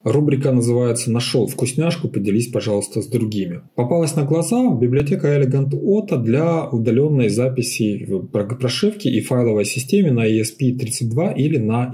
Рубрика называется «Нашел вкусняшку, поделись, пожалуйста, с другими». Попалась на глаза библиотека Elegant Auto для удаленной записи прошивки и файловой системе на ESP32 или на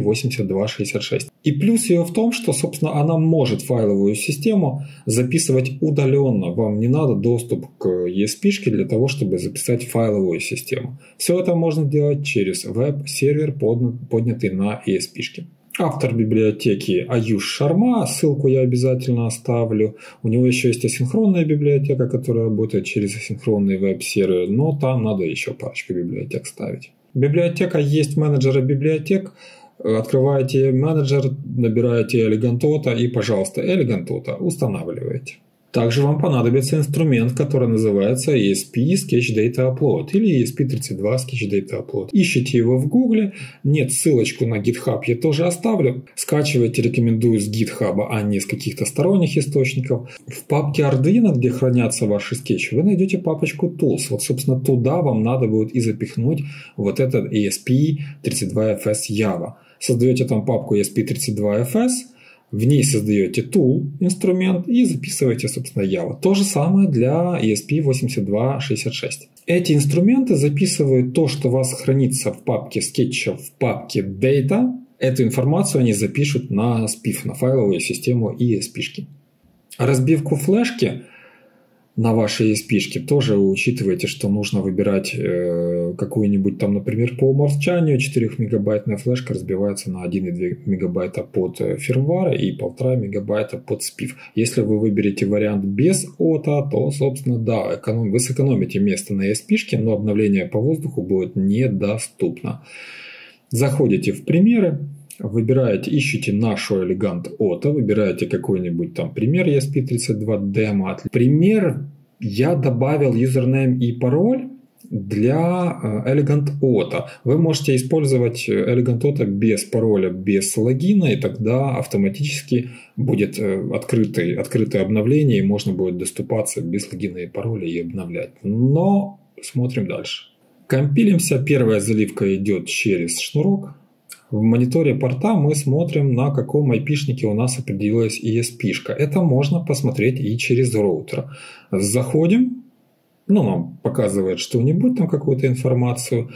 ESP8266. И плюс ее в том, что, собственно, она может файловую систему записывать удаленно. Вам не надо доступ к ESP-шке для того, чтобы записать файловую систему. Все это можно делать через веб-сервер, поднятый на ESP-шке. Автор библиотеки Аюш Шарма, ссылку я обязательно оставлю. У него еще есть асинхронная библиотека, которая работает через асинхронный веб-сервер, но там надо еще парочку библиотек ставить. Библиотека есть менеджера библиотек. Открываете менеджер, набираете Elegant Auto и, пожалуйста, Elegant Auto устанавливаете. Также вам понадобится инструмент, который называется ESP Sketch Data Upload или ESP32 Sketch Data Upload. Ищите его в Google. Нет, ссылочку на GitHub я тоже оставлю. Скачивайте, рекомендую с GitHub, а не с каких-то сторонних источников. В папке Arduino, где хранятся ваши скетчи, вы найдете папочку Tools. Вот, собственно, туда вам надо будет и запихнуть вот этот ESP32FS Java. Создаете там папку ESP32FS, в ней создаете tool инструмент и записываете, собственно, Java. То же самое для ESP8266. Эти инструменты записывают то, что у вас хранится в папке скетча, в папке Data. Эту информацию они запишут на SPIF, на файловую систему ESP-шки. Разбивку флешки на вашей ESP-шке тоже учитывайте, что нужно выбирать какую-нибудь там, например, по умолчанию 4-мегабайтная флешка разбивается на 1,2 мегабайта под фирмвар и 1,5 мегабайта под SPIF. Если вы выберете вариант без ОТА, то, собственно, да, вы сэкономите место на ESP-шке, но обновление по воздуху будет недоступно. Заходите в примеры. Выбираете, ищите нашу Elegant Auto, выбираете какой-нибудь там пример ESP32 демо. Пример я добавил юзернейм и пароль для Elegant Auto. Вы можете использовать Elegant Auto без пароля, без логина, и тогда автоматически будет открытое обновление, и можно будет доступаться без логина и пароля и обновлять. Но смотрим дальше. Компилимся. Первая заливка идет через шнурок. В мониторе порта мы смотрим, на каком IP-шнике у нас определилась ESP-шка. Это можно посмотреть и через роутер. Заходим, нам показывает что-нибудь, там какую-то информацию.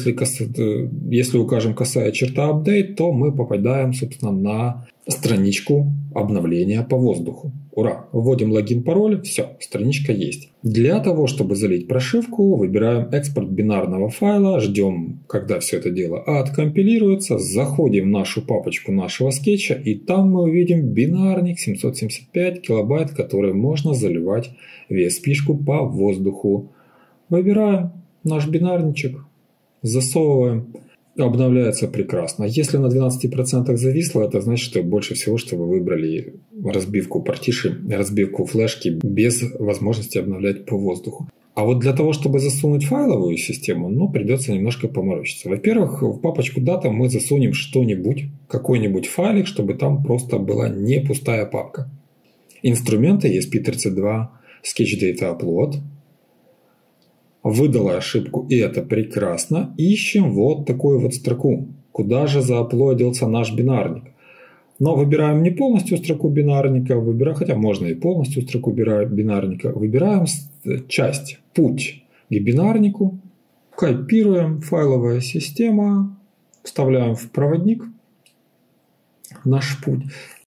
Если укажем косая черта update, то мы попадаем, собственно, на страничку обновления по воздуху. Ура! Вводим логин, пароль, все, страничка есть. Для того, чтобы залить прошивку, выбираем экспорт бинарного файла, ждем, когда все это дело откомпилируется, заходим в нашу папочку нашего скетча, и там мы увидим бинарник 775 килобайт, который можно заливать в ESP-шку по воздуху. Выбираем наш бинарничек, засовываем. Обновляется прекрасно. Если на 12% зависло, это значит, что больше всего, что вы выбрали разбивку партиши, разбивку флешки без возможности обновлять по воздуху. А вот для того, чтобы засунуть файловую систему, придется немножко поморочиться. Во-первых, в папочку Data мы засунем что-нибудь, какой-нибудь файлик, чтобы там просто была не пустая папка. Инструменты ESP32 Sketch Data Upload. Выдала ошибку, и это прекрасно. Ищем вот такую вот строку, куда же зааплодился наш бинарник. Но выбираем не полностью строку бинарника, хотя можно и полностью строку бинарника. Выбираем часть, путь к бинарнику, копируем, файловая система, вставляем в проводник наш путь.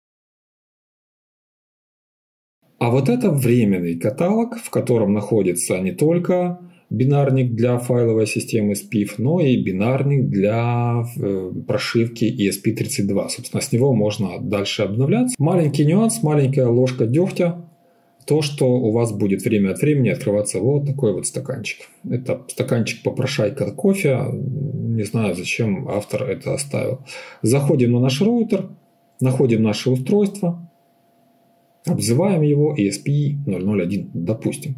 А вот это временный каталог, в котором находится не только бинарник для файловой системы SPIF, но и бинарник для прошивки ESP32. Собственно, с него можно дальше обновляться. Маленький нюанс, маленькая ложка дегтя. То, что у вас будет время от времени открываться вот такой вот стаканчик. Это стаканчик попрошайка кофе. Не знаю, зачем автор это оставил. Заходим на наш роутер, находим наше устройство, обзываем его ESP001, допустим.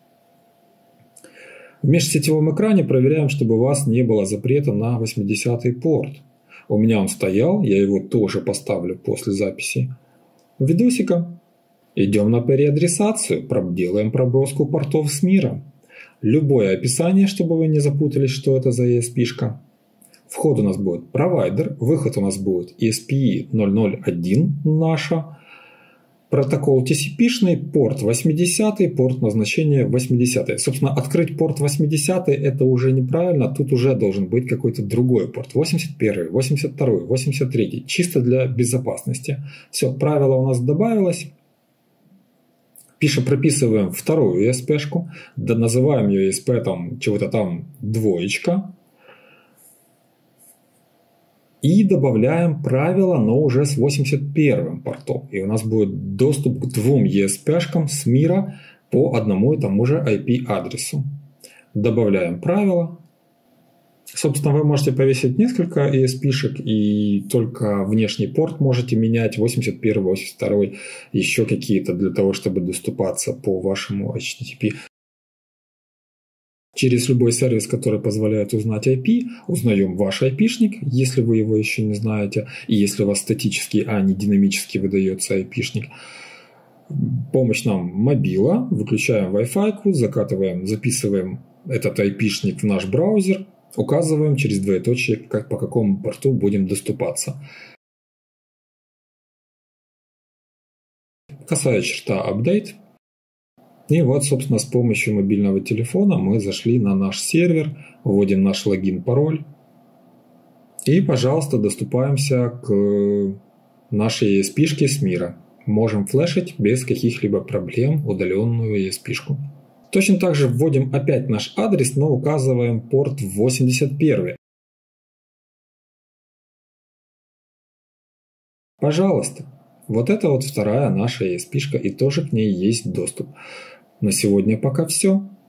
В межсетевом экране проверяем, чтобы у вас не было запрета на 80-й порт. У меня он стоял, я его тоже поставлю после записи видосика. Идем на переадресацию, делаем проброску портов с мира. Любое описание, чтобы вы не запутались, что это за ESP-шка. Вход у нас будет провайдер, выход у нас будет ESP 001 наша, протокол TCP-шный, порт 80, порт назначения 80. Собственно, открыть порт 80 это уже неправильно, тут уже должен быть какой-то другой порт. 81, 82, 83, чисто для безопасности. Все, правило у нас добавилось. Прописываем вторую ESP-шку, да, называем ее ESP там чего-то там двоечка. И добавляем правило, но уже с 81 портом. И у нас будет доступ к двум ESP-шкам с мира по одному и тому же IP-адресу. Добавляем правило. Собственно, вы можете повесить несколько ESP-шек, и только внешний порт можете менять, 81, 82, еще какие-то, для того, чтобы доступаться по вашему HTTP. Через любой сервис, который позволяет узнать IP, узнаем ваш IP-шник, если вы его еще не знаете, и если у вас статически, а не динамически выдается IP-шник. Помощь нам мобила, выключаем Wi-Fi, записываем этот IP-шник в наш браузер, указываем через двоеточие, по какому порту будем доступаться. Косая черта update. И вот, собственно, с помощью мобильного телефона мы зашли на наш сервер, вводим наш логин, пароль и, пожалуйста, доступаемся к нашей ESP-шке с мира. Можем флешить без каких-либо проблем удаленную ESP-шку. Точно так же вводим опять наш адрес, но указываем порт 81. Пожалуйста, вот это вот вторая наша ESP-шка, и тоже к ней есть доступ. На сегодня пока все.